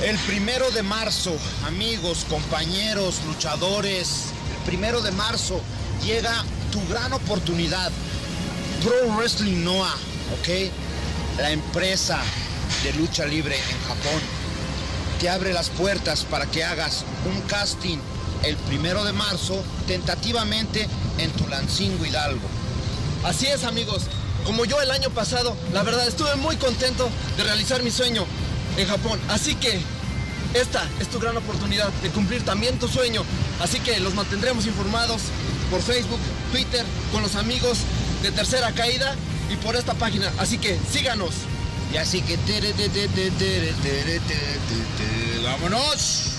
El 1 de marzo, amigos, compañeros, luchadores, el 1 de marzo llega tu gran oportunidad. Pro Wrestling Noah, ¿ok? La empresa de lucha libre en Japón te abre las puertas para que hagas un casting el 1 de marzo, tentativamente en Tulancingo, Hidalgo. Así es, amigos. Como yo el año pasado, la verdad estuve muy contento de realizar mi sueño en Japón. Así que esta es tu gran oportunidad de cumplir también tu sueño. Así que los mantendremos informados por Facebook, Twitter, con los amigos de Tercera Caída y por esta página. Así que síganos. Y así que ¡vámonos!